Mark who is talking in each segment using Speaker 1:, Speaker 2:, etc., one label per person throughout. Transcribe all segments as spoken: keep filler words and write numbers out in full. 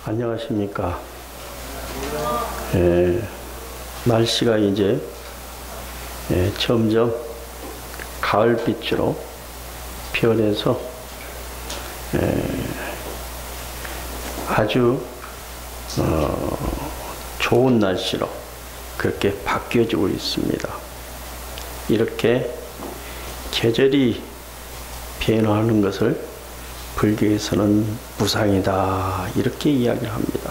Speaker 1: 안녕하십니까. 예, 날씨가 이제 예, 점점 가을빛으로 변해서 예, 아주 어, 좋은 날씨로 그렇게 바뀌어지고 있습니다. 이렇게 계절이 변화하는 것을 불교에서는 무상이다 이렇게 이야기를 합니다.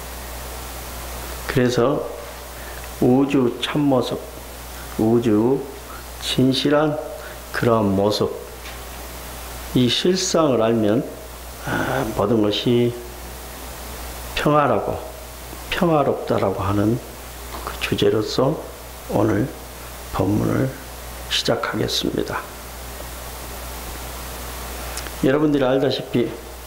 Speaker 1: 그래서 우주 참모습, 우주 진실한 그러한 모습, 이 실상을 알면 아, 모든 것이 평화라고 평화롭다라고 하는 그 주제로서 오늘 법문을 시작하겠습니다. 여러분들이 알다시피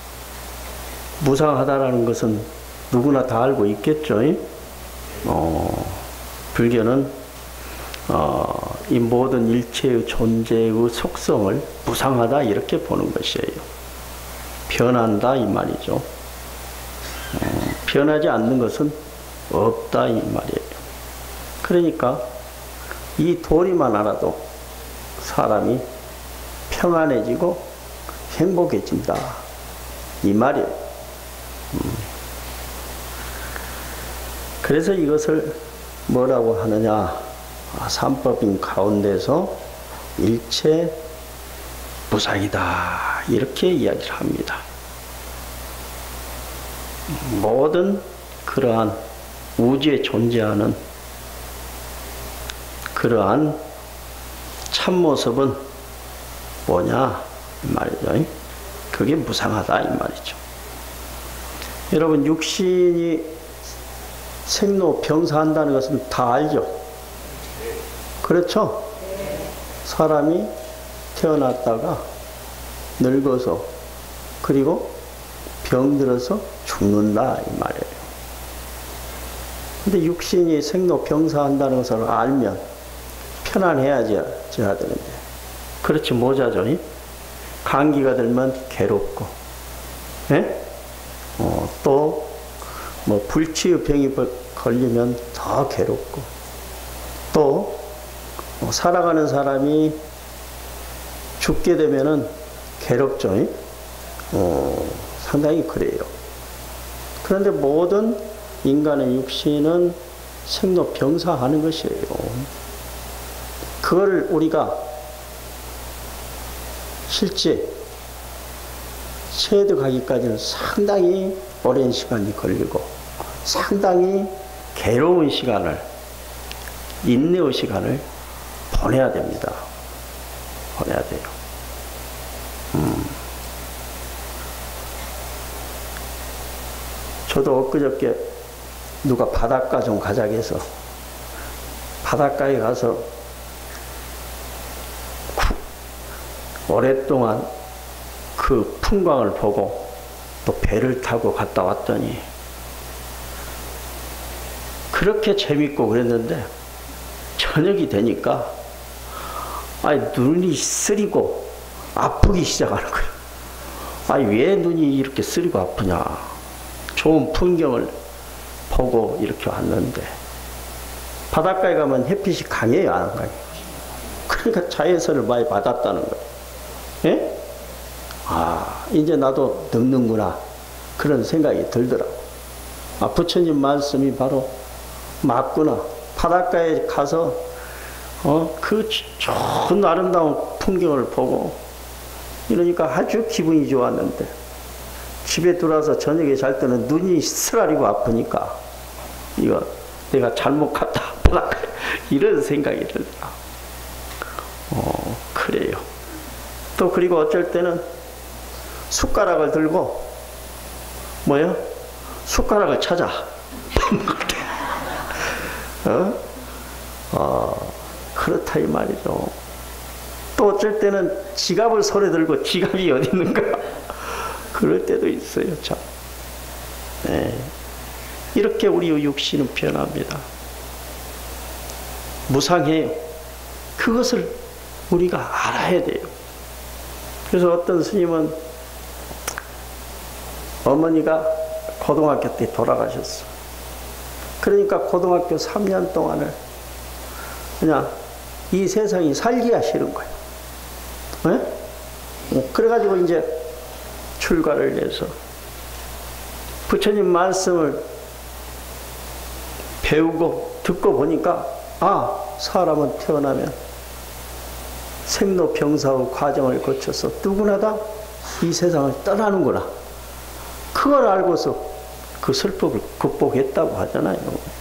Speaker 1: 무상하다라는 것은 누구나 다 알고 있겠죠. 어, 불교는 어, 이 모든 일체의 존재의 속성을 무상하다 이렇게 보는 것이에요. 변한다 이 말이죠. 어, 변하지 않는 것은 없다 이 말이에요. 그러니까 이 도리만 알아도 사람이 평안해지고 행복해진다 이 말이에요. 음. 그래서 이것을 뭐라고 하느냐, 아, 삼법인 가운데서 일체 무상이다 이렇게 이야기를 합니다. 모든 그러한 우주에 존재하는 그러한 참모습은 뭐냐 이 말이죠. 그게 무상하다 이 말이죠. 여러분, 육신이 생로병사한다는 것은 다 알죠? 그렇죠? 사람이 태어났다가 늙어서 그리고 병들어서 죽는다 이 말이에요. 근데 육신이 생로병사한다는 것을 알면 편안해야지 해야 되는데 그렇지 못하죠. 감기가 들면 괴롭고, 예? 어, 또, 뭐, 불치의 병이 걸리면 더 괴롭고, 또, 뭐 살아가는 사람이 죽게 되면은 괴롭죠. 어, 상당히 그래요. 그런데 모든 인간의 육신은 생로병사하는 것이에요. 그걸 우리가 실제 체득하기까지는 상당히 오랜 시간이 걸리고 상당히 괴로운 시간을, 인내의 시간을 보내야 됩니다. 보내야 돼요. 음. 저도 엊그저께 누가 바닷가 좀 가자고 해서 바닷가에 가서 오랫동안 그 풍광을 보고 또 배를 타고 갔다 왔더니 그렇게 재밌고 그랬는데 저녁이 되니까 아니 눈이 쓰리고 아프기 시작하는 거예요. 아니 왜 눈이 이렇게 쓰리고 아프냐. 좋은 풍경을 보고 이렇게 왔는데 바닷가에 가면 햇빛이 강해요, 안 강해요? 그러니까 자외선을 많이 받았다는 거예요. 예? 아, 이제 나도 늙는구나. 그런 생각이 들더라고. 아, 부처님 말씀이 바로 맞구나. 바닷가에 가서, 어, 그 좋은 아름다운 풍경을 보고, 이러니까 아주 기분이 좋았는데, 집에 들어와서 저녁에 잘 때는 눈이 쓰라리고 아프니까, 이거 내가 잘못 갔다. 바닷가에. 이런 생각이 들더라. 어, 그래요. 또 그리고 어쩔 때는 숟가락을 들고 뭐요? 숟가락을 찾아 어? 어, 그렇다 이 말이죠. 또 어쩔 때는 지갑을 손에 들고 지갑이 어디 있는가 그럴 때도 있어요. 참. 네. 이렇게 우리 육신은 변합니다. 무상해요. 그것을 우리가 알아야 돼요. 그래서 어떤 스님은 어머니가 고등학교 때 돌아가셨어. 그러니까 고등학교 삼 년 동안을 그냥 이 세상이 살기가 싫은 거예요. 네? 그래가지고 이제 출가를 해서 부처님 말씀을 배우고 듣고 보니까 아, 사람은 태어나면 생로병사의 과정을 거쳐서 누구나 다 이 세상을 떠나는구나. 그걸 알고서 그 슬픔을 극복했다고 하잖아요.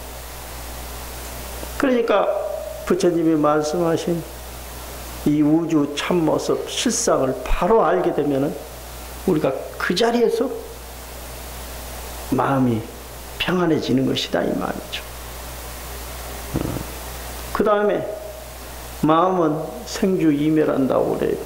Speaker 1: 그러니까 부처님이 말씀하신 이 우주 참모습 실상을 바로 알게 되면은 우리가 그 자리에서 마음이 평안해지는 것이다 이 말이죠. 그 다음에 마음은 생주이멸한다고 그래요.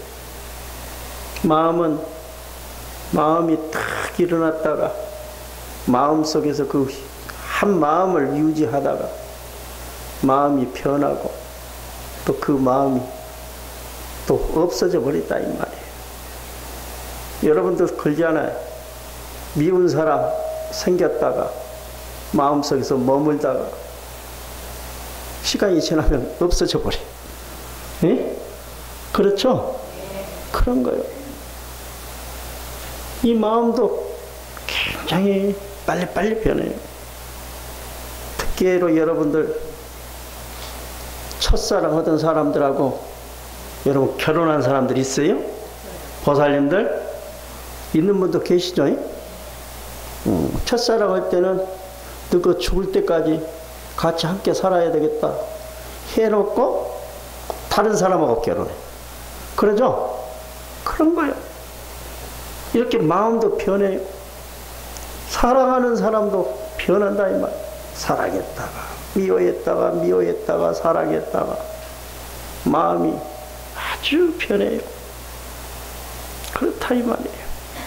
Speaker 1: 마음은 마음이 탁 일어났다가 마음속에서 그 한 마음을 유지하다가 마음이 변하고 또 그 마음이 또 없어져 버렸다 이 말이에요. 여러분도 그러잖아요. 미운 사람 생겼다가 마음속에서 머물다가 시간이 지나면 없어져 버려. 예? 그렇죠? 그런 거예요. 이 마음도 굉장히 빨리빨리 변해요. 특히로 여러분들 첫사랑 하던 사람들하고 여러분 결혼한 사람들 있어요? 보살님들? 있는 분도 계시죠? 음, 첫사랑 할 때는 너 죽을 때까지 같이 함께 살아야 되겠다 해놓고 다른 사람하고 결혼해. 그러죠? 그런 거예요. 이렇게 마음도 변해요. 사랑하는 사람도 변한다 이 말. 사랑했다가 미워했다가 미워했다가 사랑했다가 마음이 아주 변해요. 그렇다 이 말이에요.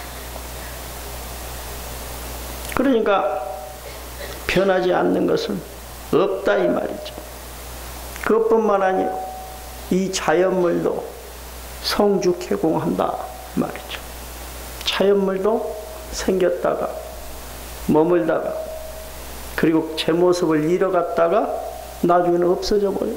Speaker 1: 그러니까 변하지 않는 것은 없다 이 말이죠. 그것뿐만 아니고 이 자연물도 성주개공한다 말이죠. 자연물도 생겼다가 머물다가 그리고 제 모습을 잃어갔다가 나중에는 없어져 버려요.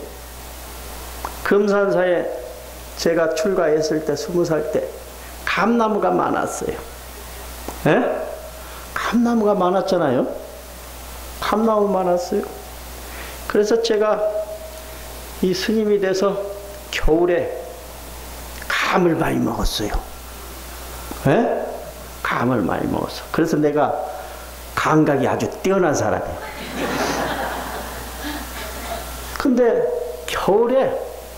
Speaker 1: 금산사에 제가 출가했을 때 스무 살 때 감나무가 많았어요. 예? 감나무가 많았잖아요. 감나무 많았어요. 그래서 제가 이 스님이 돼서 겨울에 감을 많이 먹었어요. 예? 감을 많이 먹었어. 그래서 내가 감각이 아주 뛰어난 사람이에요. 근데 겨울에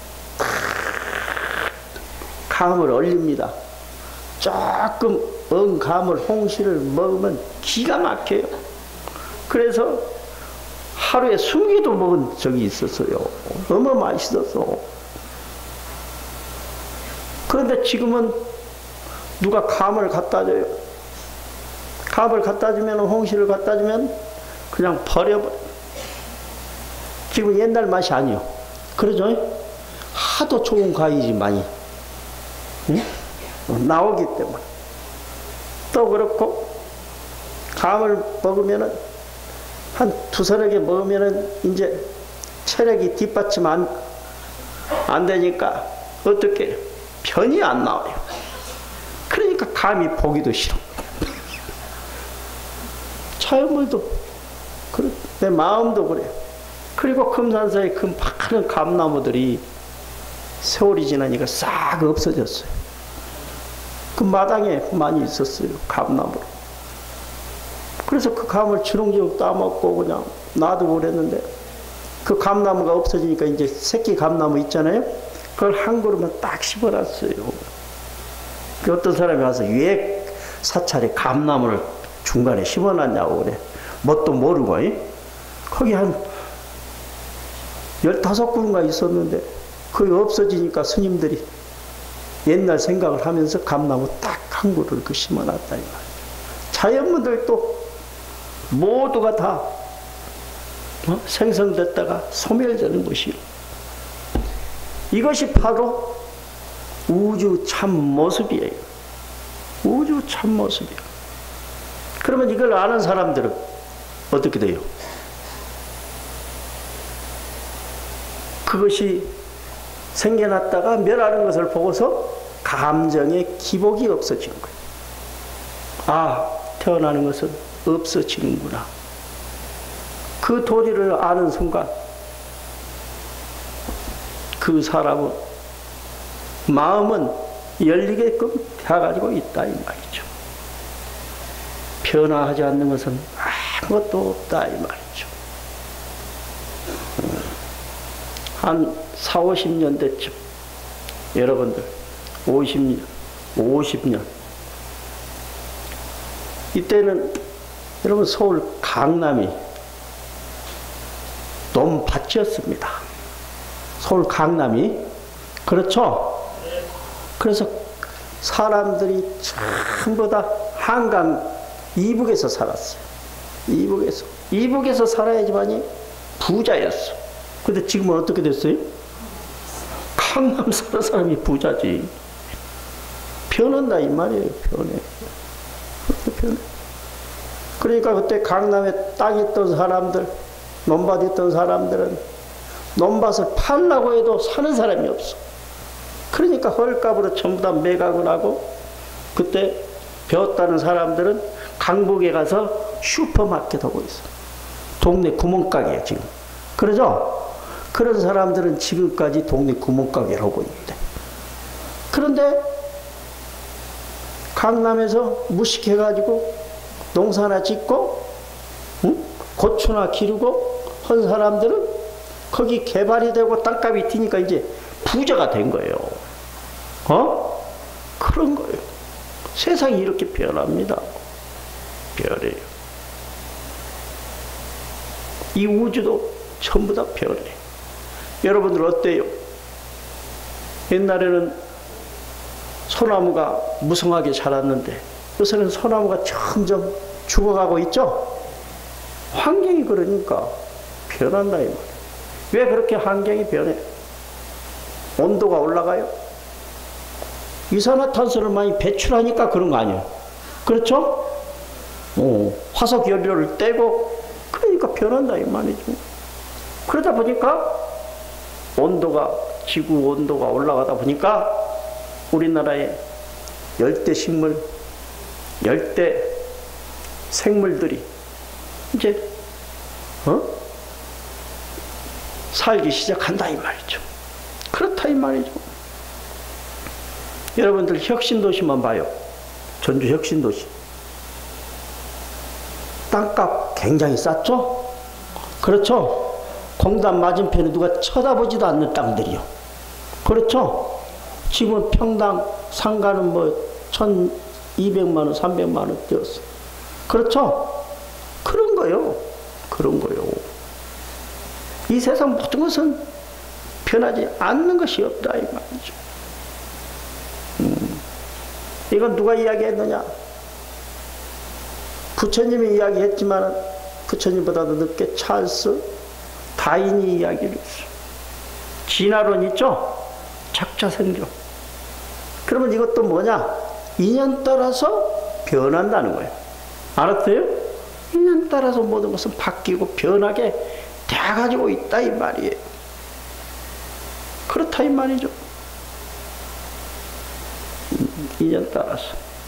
Speaker 1: 감을 얼립니다. 조금 엉 감을 홍시를 먹으면 기가 막혀요. 그래서 하루에 이십 개도 먹은 적이 있었어요. 너무 맛있었어. 그런데 지금은 누가 감을 갖다 줘요. 감을 갖다 주면, 홍시를 갖다 주면 그냥 버려버려. 지금 옛날 맛이 아니요. 그러죠? 하도 좋은 과일이 많이 응? 나오기 때문에. 또 그렇고 감을 먹으면은 한 두서너 개 먹으면은 이제 체력이 뒷받침 안, 안 되니까 어떻게 변이 안 나와요. 그러니까 감이 보기도 싫어. 자연물도 그래. 내 마음도 그래. 그리고 금산사에 그 많은 감나무들이 세월이 지나니까 싹 없어졌어요. 그 마당에 많이 있었어요. 감나무로. 그래서 그 감을 주렁주렁 따먹고 그냥 놔두고 그랬는데 그 감나무가 없어지니까 이제 새끼 감나무 있잖아요. 그걸 한 그루만 딱 심어놨어요. 그 어떤 사람이 와서 왜 사찰에 감나무를 중간에 심어놨냐고 그래. 뭣도 모르고. 이? 거기 한 열다섯 그루가 있었는데 그게 없어지니까 스님들이 옛날 생각을 하면서 감나무 딱 한 그루를 그 심어놨다 이 말이야. 자연물들도 모두가 다 어? 생성됐다가 소멸되는 것이요. 이것이 바로 우주 참 모습이에요. 우주 참 모습이에요. 그러면 이걸 아는 사람들은 어떻게 돼요? 그것이 생겨났다가 멸하는 것을 보고서 감정의 기복이 없어지는 거예요. 아, 태어나는 것은 없어지는구나. 그 도리를 아는 순간 그 사람은 마음은 열리게끔 되어가지고 있다 이 말이죠. 변화하지 않는 것은 아무것도 없다 이 말이죠. 한 사오십 년대쯤 여러분들 오십 년, 오십 년 이때는 여러분 서울 강남이 논밭이었습니다. 서울 강남이 그렇죠? 그래서 사람들이 전부 다 한강 이북에서 살았어요. 이북에서 이북에서 살아야지만이 부자였어. 근데 지금은 어떻게 됐어요? 강남 사는 사람이 부자지. 변한다 이 말이에요. 변해. 변해. 그러니까 그때 강남에 땅 있던 사람들, 논밭 있던 사람들은 논밭을 팔라고 해도 사는 사람이 없어. 그러니까 헐값으로 전부 다 매각을 하고, 그때 배웠다는 사람들은 강북에 가서 슈퍼마켓 하고 있어. 동네 구멍가게야 지금. 그러죠? 그런 사람들은 지금까지 동네 구멍가게를 하고 있대. 그런데 강남에서 무식해가지고 농사나 짓고 응? 고추나 기르고 한 사람들은 거기 개발이 되고 땅값이 튀니까 이제 부자가 된 거예요. 어? 그런 거예요. 세상이 이렇게 변합니다. 변해요. 이 우주도 전부 다 변해. 여러분들 어때요? 옛날에는 소나무가 무성하게 자랐는데 요새는 소나무가 점점 죽어가고 있죠? 환경이 그러니까 변한다 이 말이에요. 왜 그렇게 환경이 변해? 온도가 올라가요? 이산화탄소를 많이 배출하니까 그런 거 아니에요? 그렇죠? 어, 화석연료를 떼고 그러니까 변한다 이 말이죠. 그러다 보니까 온도가 지구 온도가 올라가다 보니까 우리나라의 열대 식물, 열대 생물들이 이제 어? 살기 시작한다 이 말이죠. 그렇다 이 말이죠. 여러분들 혁신도시만 봐요. 전주 혁신도시. 땅값 굉장히 쌌죠? 그렇죠? 공단 맞은편에 누가 쳐다보지도 않는 땅들이요. 그렇죠? 지금 평당 상가는 뭐 천이백만 원, 삼백만 원 되었어. 그렇죠? 그런 거요. 그런 거요. 이 세상 모든 것은 변하지 않는 것이 없다 이 말이죠. 음. 이건 누가 이야기했느냐? 부처님이 이야기했지만 부처님보다도 늦게 찰스 다인이 이야기를 했어요. 진화론 있죠? 작자생교. 그러면 이것도 뭐냐? 인연 따라서 변한다는 거예요. 알았어요? 인연 따라서 모든 것은 바뀌고 변하게 돼가지고 있다 이 말이에요. 그렇다 이 말이죠. 인연 따라서.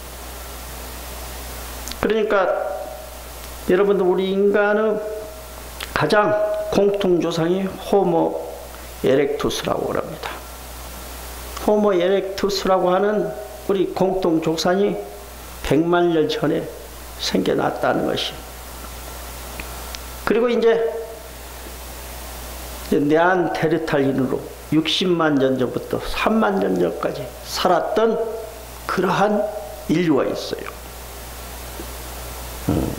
Speaker 1: 그러니까 여러분들 우리 인간은 가장 공통조상이 호모 에렉투스라고 합니다. 호모 에렉투스라고 하는 우리 공통조상이 백만 년 전에 생겨났다는 것이. 그리고 이제 네안데르탈인으로 육십만 년 전부터 삼만 년 전까지 살았던 그러한 인류가 있어요. 음.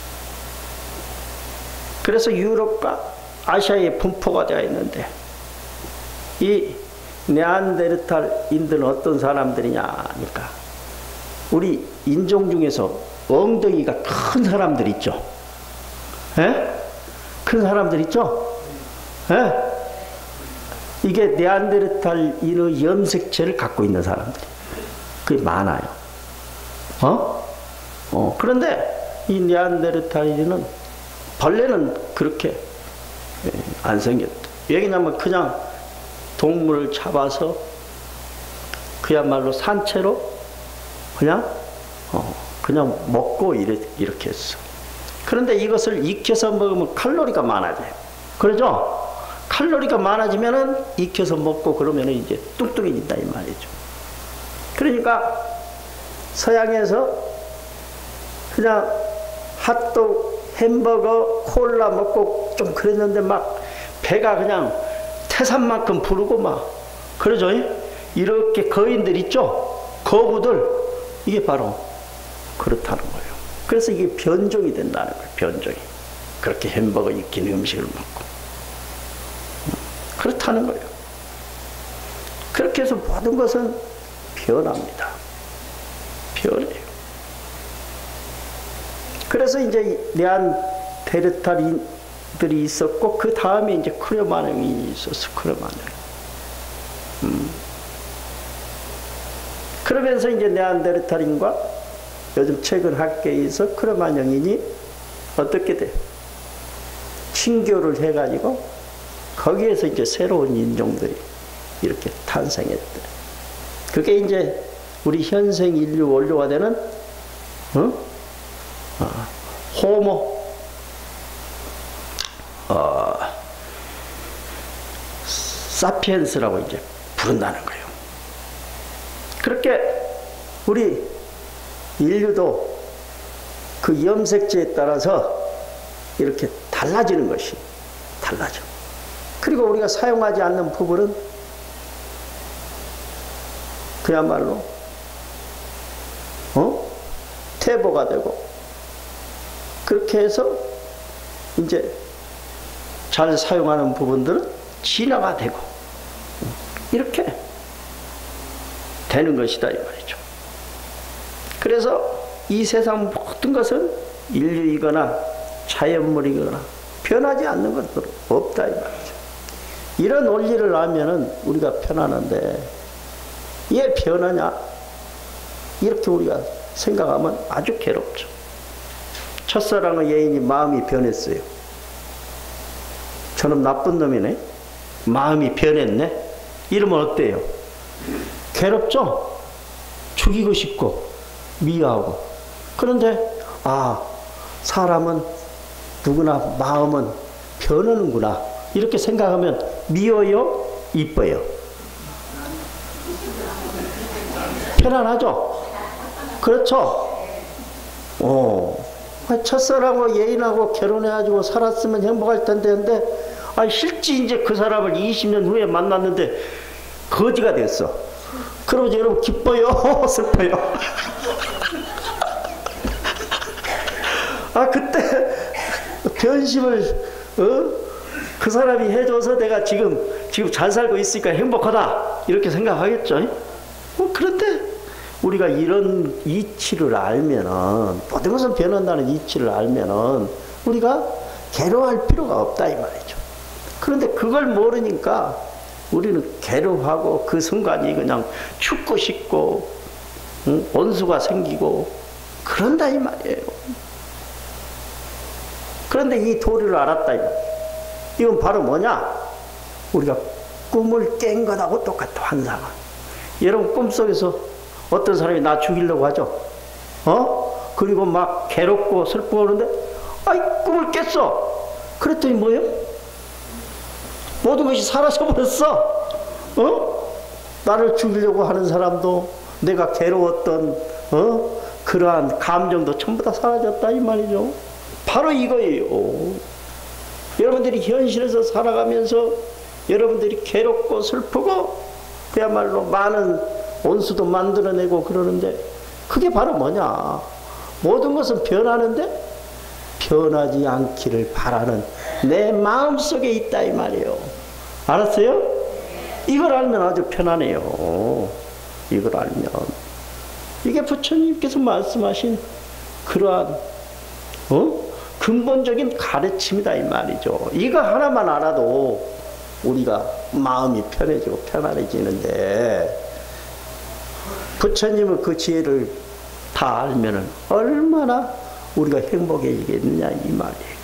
Speaker 1: 그래서 유럽과 아시아에 분포가 되어 있는데 이 네안데르탈인들은 어떤 사람들이냐 하니까 우리 인종 중에서 엉덩이가 큰 사람들 있죠. 에? 큰 사람들 있죠. 에? 이게 네안데르탈인의 염색체를 갖고 있는 사람들이 그게 많아요. 어? 어. 그런데 이 네안데르탈인은 벌레는 그렇게 안 생겼다. 왜냐면 그냥 동물을 잡아서 그야말로 산채로 그냥 어, 그냥 먹고 이래, 이렇게 했어. 그런데 이것을 익혀서 먹으면 칼로리가 많아져요. 그러죠? 칼로리가 많아지면은 익혀서 먹고 그러면 이제 뚱뚱해진다 이 말이죠. 그러니까 서양에서 그냥 핫도그, 햄버거, 콜라 먹고 좀 그랬는데 막 배가 그냥 태산만큼 부르고 막 그러죠. 이렇게 거인들 있죠? 거구들 이게 바로 그렇다는 거예요. 그래서 이게 변종이 된다는 거예요. 변종이. 그렇게 햄버거 익힌 음식을 먹고 그렇다는 거예요. 그렇게 해서 모든 것은 변합니다. 변해요. 그래서 이제 네안데르탈인들이 있었고 그 다음에 이제 크로마뇽인이 있었어. 크로마뇽. 음. 그러면서 이제 네안데르탈인과 요즘 최근 학계에서 크로마뇽인이 어떻게 돼? 친교를 해가지고 거기에서 이제 새로운 인종들이 이렇게 탄생했대. 그게 이제 우리 현생 인류 원료가 되는 어? 어, 호모 어, 사피엔스라고 이제 부른다는 거예요. 그렇게 우리 인류도 그 염색체에 따라서 이렇게 달라지는 것이 달라져. 그리고 우리가 사용하지 않는 부분은 그야말로 어? 퇴보가 되고 그렇게 해서 이제 잘 사용하는 부분들은 진화가 되고 이렇게 되는 것이다 이 말이죠. 그래서 이 세상 모든 것은 인류이거나 자연물이거나 변하지 않는 것은 없다 이 말이죠. 이런 원리를 알면은 우리가 편하는데 왜 변하냐? 이렇게 우리가 생각하면 아주 괴롭죠. 첫사랑의 여인이 마음이 변했어요. 저놈 나쁜 놈이네. 마음이 변했네. 이러면 어때요? 괴롭죠? 죽이고 싶고 미워하고. 그런데 아, 사람은 누구나 마음은 변하는구나 이렇게 생각하면 미워요? 이뻐요? 편안하죠? 그렇죠? 어. 첫사랑하고 예인하고 결혼해가지고 살았으면 행복할 텐데, 근데, 아, 실제 이제 그 사람을 이십 년 후에 만났는데, 거지가 됐어. 그러면 이제 여러분 기뻐요? 슬퍼요? 아, 그때 변심을, 어? 그 사람이 해줘서 내가 지금, 지금 잘 살고 있으니까 행복하다. 이렇게 생각하겠죠? 어, 그런데, 우리가 이런 이치를 알면은, 모든 것은 변한다는 이치를 알면은, 우리가 괴로워할 필요가 없다, 이 말이죠. 그런데 그걸 모르니까, 우리는 괴로워하고, 그 순간이 그냥 죽고 싶고, 응? 원수가 생기고, 그런다, 이 말이에요. 그런데 이 도리를 알았다, 이 말이에요. 이건 바로 뭐냐? 우리가 꿈을 깬 것하고 똑같아, 환상은. 여러분, 꿈속에서 어떤 사람이 나 죽이려고 하죠. 어? 그리고 막 괴롭고 슬프고 그러는데, 아이, 꿈을 깼어. 그랬더니 뭐예요? 모든 것이 사라져버렸어. 어? 나를 죽이려고 하는 사람도, 내가 괴로웠던, 어? 그러한 감정도 전부 다 사라졌다, 이 말이죠. 바로 이거예요. 여러분들이 현실에서 살아가면서 여러분들이 괴롭고 슬프고, 그야말로 많은 원수도 만들어내고 그러는데 그게 바로 뭐냐? 모든 것은 변하는데 변하지 않기를 바라는 내 마음속에 있다 이 말이에요. 알았어요? 이걸 알면 아주 편하네요. 이걸 알면. 이게 부처님께서 말씀하신 그러한 어? 근본적인 가르침이다 이 말이죠. 이거 하나만 알아도 우리가 마음이 편해지고 편안해지는데 부처님은 그 지혜를 다 알면은 얼마나 우리가 행복해지겠느냐 이 말이에요.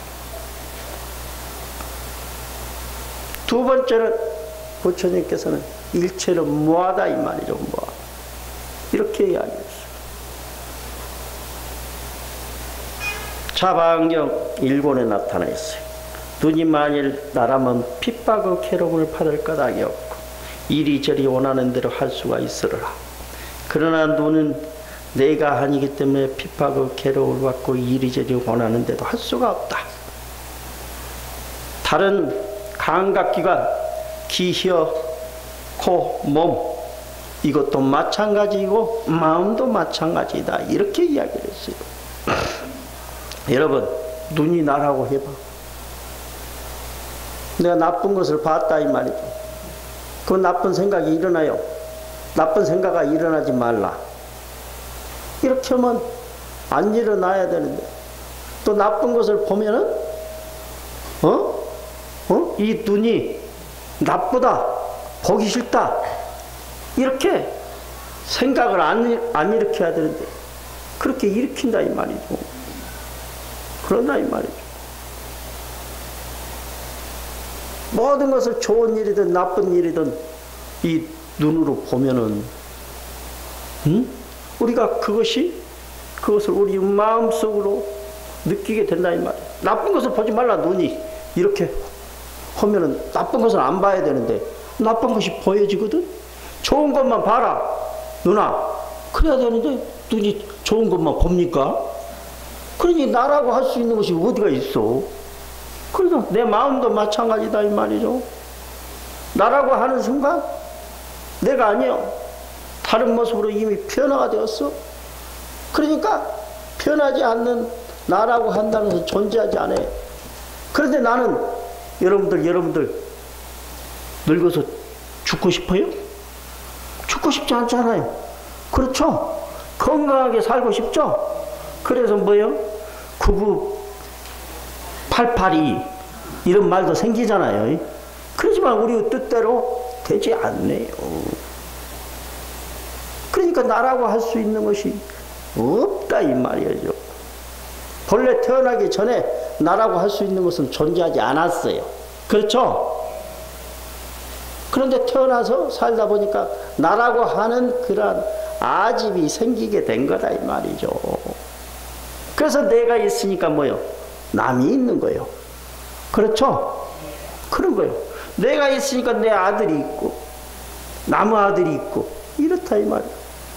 Speaker 1: 두 번째는 부처님께서는 일체는 무하다 이 말이죠. 무하. 이렇게 이야기했어요. 자방경 일본에 나타나 있어요. 눈이 만일 나라면 핍박의 괴로움을 받을 까닭이 없고 이리저리 원하는 대로 할 수가 있으리라. 그러나 눈은 내가 아니기 때문에 핍박의 괴로움을 받고 이리저리 원하는 대로 할 수가 없다. 다른 감각기관, 귀, 혀, 코, 몸 이것도 마찬가지고 마음도 마찬가지다. 이렇게 이야기를 했어요. 여러분, 눈이 나라고 해봐. 내가 나쁜 것을 봤다 이 말이죠. 그 나쁜 생각이 일어나요. 나쁜 생각이 일어나지 말라. 이렇게 하면 안 일어나야 되는데 또 나쁜 것을 보면은 어? 어? 이 눈이 나쁘다. 보기 싫다. 이렇게 생각을 안, 안 일으켜야 되는데 그렇게 일으킨다 이 말이죠. 그런다 이 말이죠. 모든 것을 좋은 일이든 나쁜 일이든 이 눈으로 보면은 음? 우리가 그것이 그것을 우리 마음속으로 느끼게 된다 이 말이에요. 나쁜 것을 보지 말라. 눈이 이렇게 하면은 나쁜 것을 안 봐야 되는데 나쁜 것이 보여지거든. 좋은 것만 봐라 누나. 그래야 되는데 눈이 좋은 것만 봅니까? 그러니 나라고 할 수 있는 것이 어디가 있어? 그래서 내 마음도 마찬가지다 이 말이죠. 나라고 하는 순간 내가 아니요. 다른 모습으로 이미 변화가 되었어. 그러니까 변하지 않는 나라고 한다는 것은 존재하지 않아요. 그런데 나는 여러분들 여러분들 늙어서 죽고 싶어요? 죽고 싶지 않잖아요. 그렇죠? 건강하게 살고 싶죠? 그래서 뭐요? 구구팔팔이 이런 말도 생기잖아요. 그렇지만 우리 뜻대로 되지 않네요. 그러니까 나라고 할 수 있는 것이 없다 이 말이죠. 본래 태어나기 전에 나라고 할 수 있는 것은 존재하지 않았어요. 그렇죠? 그런데 태어나서 살다 보니까 나라고 하는 그러한 아집이 생기게 된 거다 이 말이죠. 그래서 내가 있으니까 뭐요? 남이 있는 거예요. 그렇죠? 그런 거예요. 내가 있으니까 내 아들이 있고 남의 아들이 있고 이렇다 이 말이에요.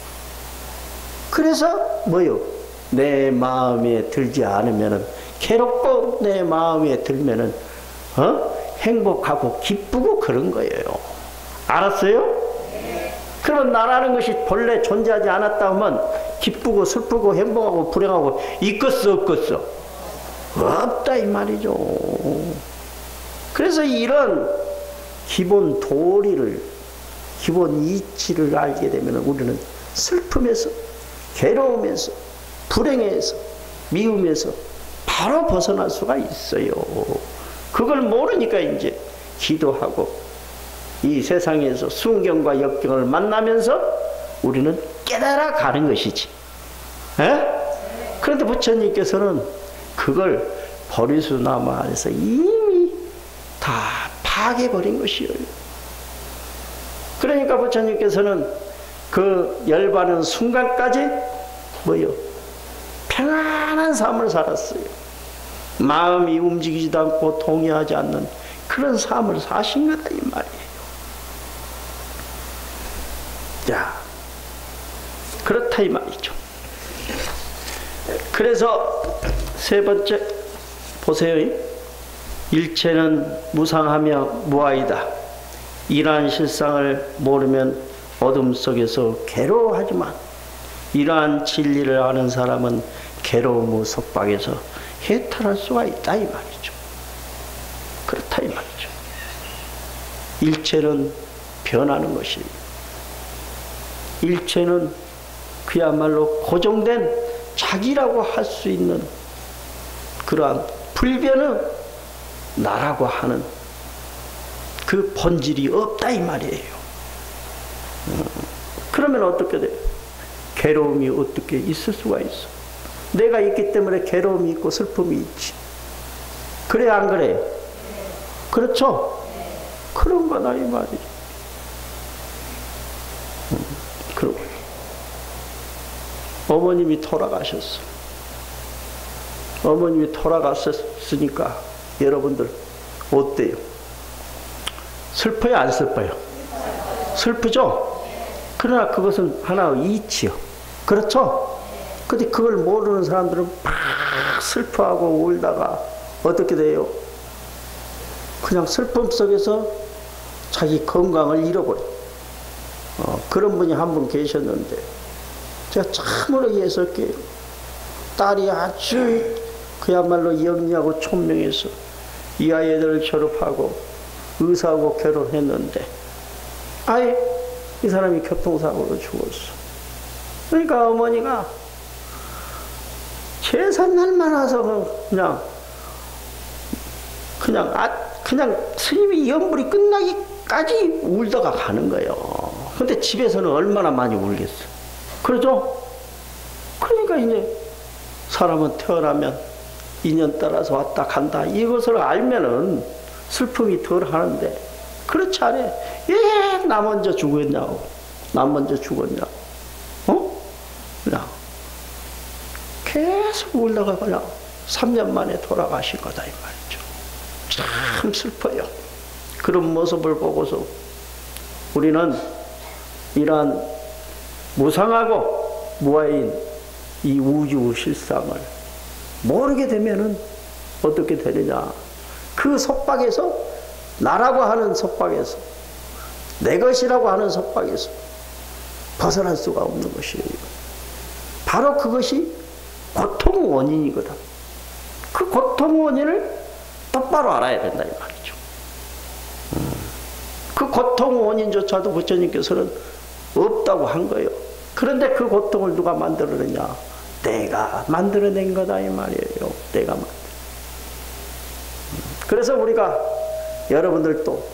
Speaker 1: 그래서 뭐요? 내 마음에 들지 않으면은 괴롭고 내 마음에 들면은 어? 행복하고 기쁘고 그런 거예요. 알았어요? 네. 그러면 나라는 것이 본래 존재하지 않았다 하면 기쁘고 슬프고 행복하고 불행하고 있겠어 없겠어? 없다 이 말이죠. 그래서 이런 기본 도리를 기본 이치를 알게 되면 우리는 슬픔에서 괴로움에서 불행에서 미움에서 바로 벗어날 수가 있어요. 그걸 모르니까 이제 기도하고 이 세상에서 순경과 역경을 만나면서 우리는 깨달아 가는 것이지. 에? 그런데 부처님께서는 그걸 버리수나무 안에서 이미 다 파괴버린 것이에요. 그러니까 부처님께서는 그 열받는 순간까지 뭐요? 평안한 삶을 살았어요. 마음이 움직이지도 않고 동요하지 않는 그런 삶을 사신 거다 이 말이에요. 자, 그렇다 이 말이죠. 그래서 세 번째 보세요. 일체는 무상하며 무아이다. 이러한 실상을 모르면 어둠 속에서 괴로워하지만 이러한 진리를 아는 사람은 괴로움의 속박에서 해탈할 수가 있다 이 말이죠. 그렇다 이 말이죠. 일체는 변하는 것이에요. 일체는 그야말로 고정된 자기라고 할 수 있는 그러한 불변의 나라고 하는 그 본질이 없다 이 말이에요. 그러면 어떻게 돼요? 괴로움이 어떻게 있을 수가 있어? 내가 있기 때문에 괴로움이 있고 슬픔이 있지. 그래 안 그래요? 그렇죠? 그런 거다 이 말이죠. 음, 그러고 어머님이 돌아가셨어. 어머님이 돌아가셨으니까 여러분들 어때요? 슬퍼요 안 슬퍼요? 슬프죠? 그러나 그것은 하나의 이치요. 그렇죠? 근데 그걸 모르는 사람들은 막 슬퍼하고 울다가 어떻게 돼요? 그냥 슬픔 속에서 자기 건강을 잃어버려. 어, 그런 분이 한 분 계셨는데 제가 참으로 이해스럽게 딸이 아주 그야말로 영리하고 총명해서 이 아이들을 졸업하고 의사하고 결혼했는데 아예 이 사람이 교통사고로 죽었어. 그러니까 어머니가 제삿날만 와서 그냥 그냥 아 그냥 스님이 연불이 끝나기까지 울다가 가는 거예요. 근데 집에서는 얼마나 많이 울겠어. 그러죠? 그러니까 이제 사람은 태어나면 인연 따라서 왔다 간다 이것을 알면은 슬픔이 덜 하는데 그렇지 않아. 예, 나 먼저 죽었냐고. 나 먼저 죽었냐고. 어? 그냥 계속 울다가 그냥 삼 년 만에 돌아가신 거다 이 말이죠. 참 슬퍼요. 그런 모습을 보고서 우리는 이러한 무상하고 무아인 이 우주 실상을 모르게 되면은 어떻게 되느냐. 그 속박에서 나라고 하는 속박에서 내 것이라고 하는 속박에서 벗어날 수가 없는 것이에요. 바로 그것이 고통의 원인이거든. 그 고통의 원인을 똑바로 알아야 된다 이 말이죠. 음. 그 고통의 원인조차도 부처님께서는 없다고 한 거예요. 그런데 그 고통을 누가 만들어내냐? 내가 만들어낸 거다 이 말이에요. 내가 만들. 음. 그래서 우리가 여러분들도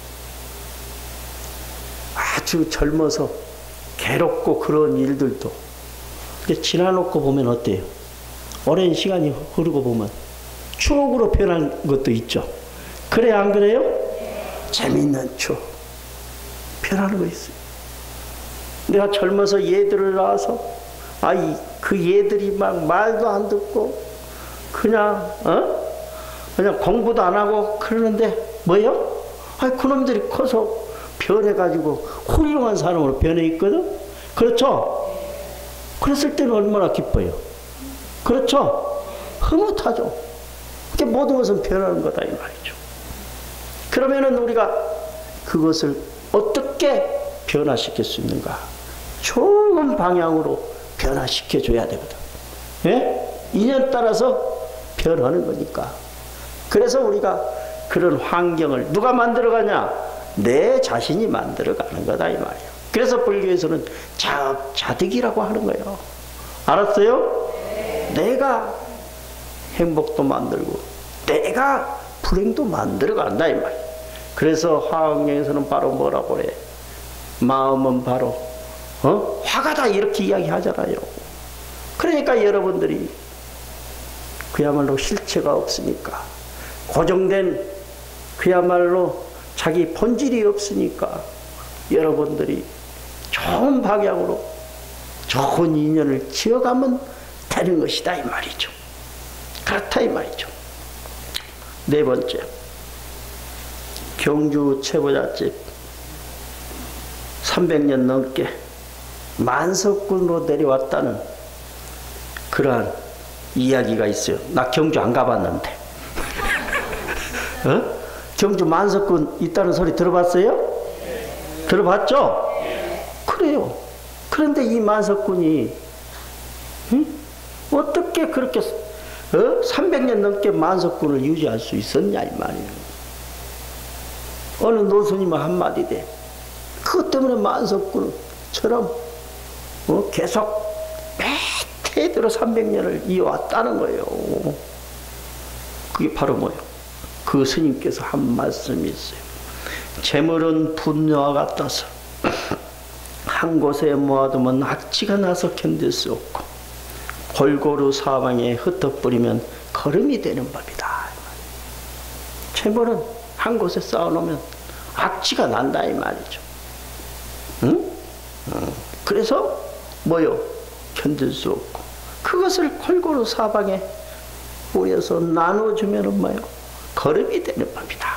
Speaker 1: 아주 젊어서 괴롭고 그런 일들도 지나놓고 보면 어때요? 오랜 시간이 흐르고 보면 추억으로 변한 것도 있죠. 그래 안 그래요? 재밌는 추억 변하는 거 있어요. 내가 젊어서 얘들을 낳아서 아이 그 얘들이 막 말도 안 듣고 그냥 어? 그냥 공부도 안 하고 그러는데 뭐요? 아 그놈들이 커서 변해가지고 훌륭한 사람으로 변해 있거든. 그렇죠? 그랬을 때는 얼마나 기뻐요. 그렇죠? 흐뭇하죠. 이게 모든 것은 변하는 거다 이 말이죠. 그러면은 우리가 그것을 어떻게 변화시킬 수 있는가? 좋은 방향으로 변화시켜 줘야 되거든. 예? 인연 따라서 변하는 거니까. 그래서 우리가 그런 환경을 누가 만들어가냐? 내 자신이 만들어가는 거다 이 말이에요. 그래서 불교에서는 자업자득이라고 하는 거예요. 알았어요? 네. 내가 행복도 만들고 내가 불행도 만들어간다 이 말이에요. 그래서 화엄경에서는 바로 뭐라고 그래? 마음은 바로 어? 화가다 이렇게 이야기하잖아요. 그러니까 여러분들이 그야말로 실체가 없으니까 고정된 그야말로 자기 본질이 없으니까 여러분들이 좋은 방향으로 좋은 인연을 지어가면 되는 것이다 이 말이죠. 그렇다 이 말이죠. 네 번째, 경주 최보자집 삼백 년 넘게 만석군으로 내려왔다는 그러한 이야기가 있어요. 나 경주 안 가봤는데. 어? 경주 만석군 있다는 소리 들어봤어요? 들어봤죠? 그래요. 그런데 이 만석군이 응? 어떻게 그렇게 어? 삼백 년 넘게 만석군을 유지할 수 있었냐 이 말이에요. 어느 노스님은 한마디 돼. 그것 때문에 만석군처럼 어? 계속 매태대로 삼백 년을 이어왔다는 거예요. 그게 바로 뭐예요? 그 스님께서 한 말씀이 있어요. 재물은 분노와 같아서 한 곳에 모아두면 악취가 나서 견딜 수 없고 골고루 사방에 흩어버리면 거름이 되는 법이다. 체벌은 한 곳에 쌓아놓으면 악취가 난다 이 말이죠. 응? 응. 그래서 뭐요? 견딜 수 없고 그것을 골고루 사방에 뿌려서 나눠주면 뭐요? 거름이 되는 법이다.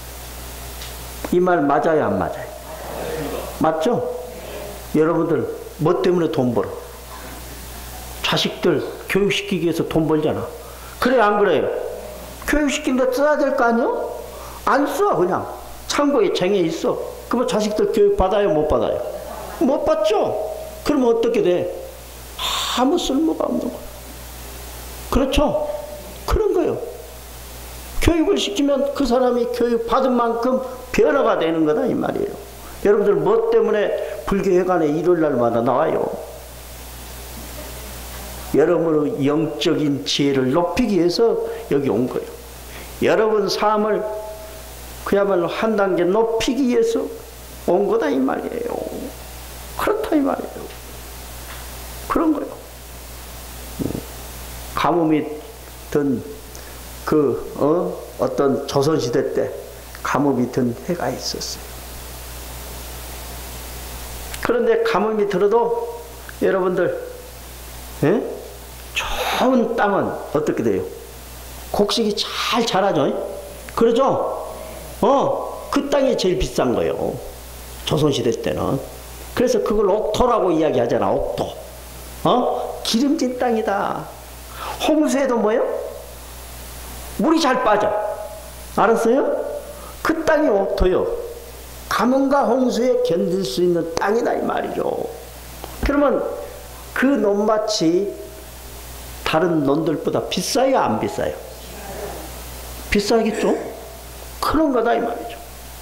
Speaker 1: 이 말 맞아요 안 맞아요? 맞죠? 여러분들 뭐 때문에 돈 벌어? 자식들 교육시키기 위해서 돈 벌잖아. 그래 안 그래요? 교육시키는데 써야 될 거 아니요? 안 써. 그냥 창고에 쟁여 있어. 그러면 자식들 교육 받아요 못 받아요? 못 받죠? 그러면 어떻게 돼? 아무 쓸모가 없는 거야. 그렇죠? 그런 거예요. 교육을 시키면 그 사람이 교육 받은 만큼 변화가 되는 거다 이 말이에요. 여러분들 뭐 때문에 불교회관에 일요일 날마다 나와요? 여러분의 영적인 지혜를 높이기 위해서 여기 온 거예요. 여러분 삶을 그야말로 한 단계 높이기 위해서 온 거다 이 말이에요. 그렇다 이 말이에요. 그런 거예요. 가뭄이 든 그 어? 어떤 조선시대 때 가뭄이 든 해가 있었어요. 그런데 가뭄이 들어도 여러분들 에? 좋은 땅은 어떻게 돼요? 곡식이 잘 자라죠? 그러죠? 어, 그 땅이 제일 비싼 거예요. 조선시대 때는. 그래서 그걸 옥토라고 이야기하잖아, 옥토. 어? 기름진 땅이다. 홍수에도 뭐예요? 물이 잘 빠져. 알았어요? 그 땅이 옥토요. 가뭄과 홍수에 견딜 수 있는 땅이다 이 말이죠. 그러면 그 논밭이 다른 논들보다 비싸요 안 비싸요? 비싸겠죠? 그런 거다 이 말이죠.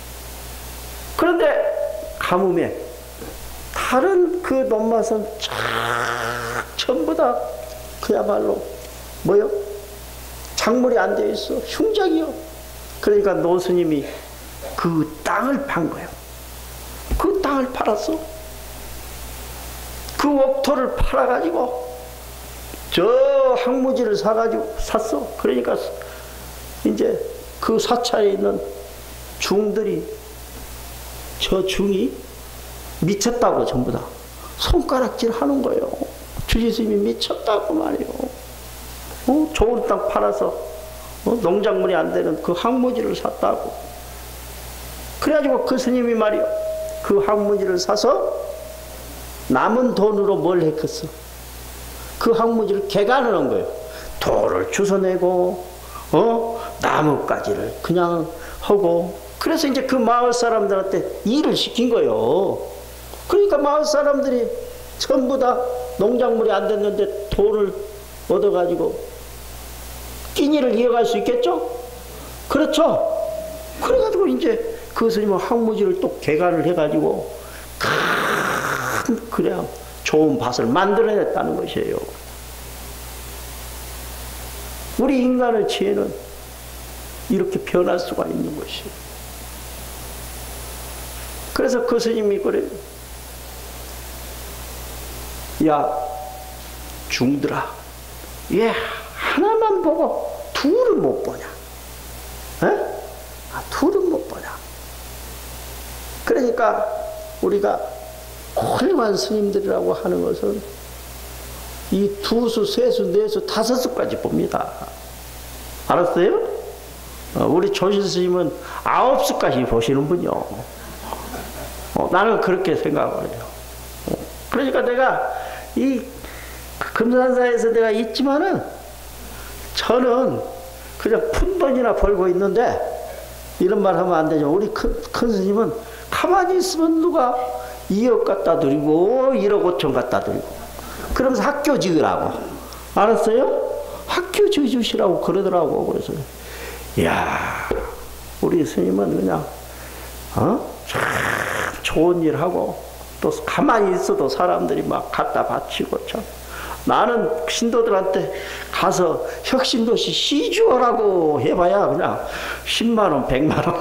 Speaker 1: 그런데 가뭄에 다른 그 논밭은 쫙 전부 다 그야말로 뭐요? 작물이 안 되어 있어. 흉작이요. 그러니까 노스님이 그 땅을 판 거예요. 그 땅을 팔았어. 그 옥토를 팔아가지고 저 항무지를 사가지고 샀어. 그러니까 이제 그 사찰에 있는 중들이 저 중이 미쳤다고 전부 다 손가락질 하는 거예요. 주지스님이 미쳤다고 말이에요. 어? 좋은 땅 팔아서 어? 농작물이 안 되는 그 항무지를 샀다고. 그래가지고 그 스님이 말이요. 그 항무지를 사서 남은 돈으로 뭘 했겠어? 그 항무지를 개간을 한 거예요. 돌을 주워내고 어? 나뭇가지를 그냥 하고. 그래서 이제 그 마을 사람들한테 일을 시킨 거예요. 그러니까 마을 사람들이 전부 다 농작물이 안 됐는데 돈을 얻어가지고 끼니를 이어갈 수 있겠죠? 그렇죠? 그래가지고 이제 그 스님은 항무지를 또 개간을 해가지고 큰 그냥 좋은 밭을 만들어냈다는 것이에요. 우리 인간의 지혜는 이렇게 변할 수가 있는 것이에요. 그래서 그 스님이 그래요. 야, 중들아, 얘 하나만 보고 둘은 못 보냐? 에? 아, 둘은 못 보냐? 그러니까 우리가 훌륭한 스님들이라고 하는 것은 이 두 수, 세 수, 네 수, 다섯 수까지 봅니다. 알았어요? 어, 우리 조실 스님은 아홉 수까지 보시는 분이요. 어, 나는 그렇게 생각을 해요. 어, 그러니까 내가 이 금산사에서 내가 있지만은 저는 그냥 푼돈이나 벌고 있는데 이런 말 하면 안 되죠. 우리 큰, 큰 스님은 가만히 있으면 누가 이억 갖다 드리고 일억 오천 갖다 드리고 그러면서 학교 지으라고. 알았어요? 학교 지어주시라고 그러더라고. 그래서 이야, 우리 스님은 그냥 어? 참 좋은 일 하고 또 가만히 있어도 사람들이 막 갖다 바치고. 참 나는 신도들한테 가서 혁신도시 시주어라고 해봐야 그냥 십만 원, 백만 원.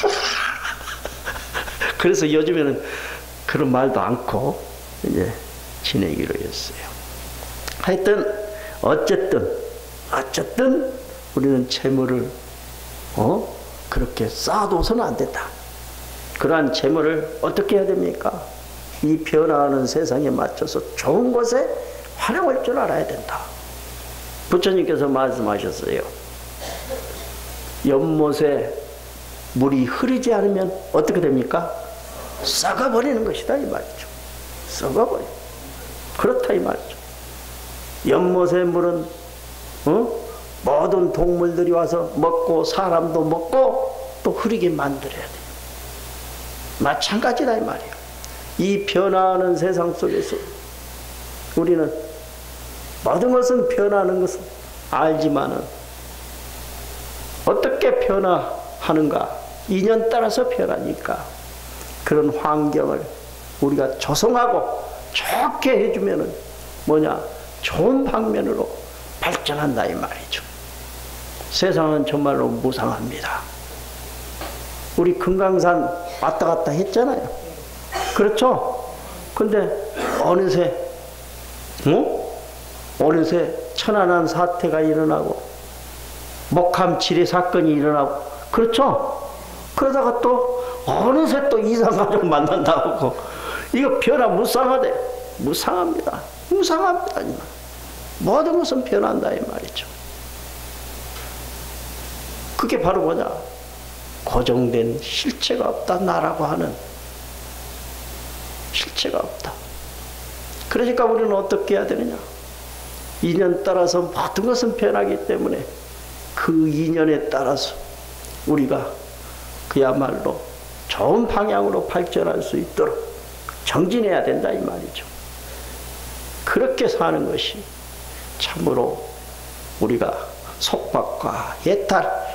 Speaker 1: 그래서 요즘에는 그런 말도 않고 이제 지내기로 했어요. 하여튼 어쨌든 어쨌든 우리는 재물을 어 그렇게 쌓아둬서는 안 된다. 그러한 재물을 어떻게 해야 됩니까? 이 변화하는 세상에 맞춰서 좋은 것에 활용할 줄 알아야 된다. 부처님께서 말씀하셨어요. 연못에 물이 흐르지 않으면 어떻게 됩니까? 썩어버리는 것이다 이 말이죠. 썩어버려. 그렇다 이 말이죠. 연못의 물은 어? 모든 동물들이 와서 먹고 사람도 먹고 또 흐르게 만들어야 돼. 마찬가지다 이 말이에요. 이 변화하는 세상 속에서 우리는 모든 것은 변화하는 것은 알지만은 어떻게 변화하는가? 인연 따라서 변하니까 그런 환경을 우리가 조성하고 좋게 해주면은 뭐냐? 좋은 방면으로 발전한다 이 말이죠. 세상은 정말로 무상합니다. 우리 금강산 왔다 갔다 했잖아요. 그렇죠? 근데 어느새 어? 어느새 천안함 사태가 일어나고 목함 지뢰 사건이 일어나고 그렇죠? 그러다가 또 어느새 또 이산가족 만난다고 이거 변화 무상하대. 무상합니다. 무상합니다. 모든 것은 변한다 이 말이죠. 그게 바로 뭐냐? 고정된 실체가 없다 나라고 하는 실체가 없다. 그러니까 우리는 어떻게 해야 되느냐? 인연 따라서 모든 것은 변하기 때문에 그 인연에 따라서 우리가 그야말로 좋은 방향으로 발전할 수 있도록 정진해야 된다 이 말이죠. 그렇게 사는 것이 참으로 우리가 속박과 해탈,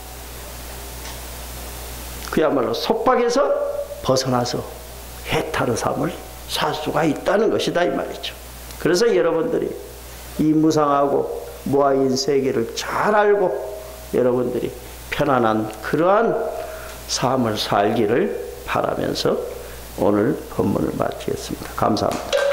Speaker 1: 그야말로 속박에서 벗어나서 해탈의 삶을 살 수가 있다는 것이다 이 말이죠. 그래서 여러분들이 이 무상하고 무아인 세계를 잘 알고 여러분들이 편안한 그러한 삶을 살기를 바라면서 오늘 법문을 마치겠습니다. 감사합니다.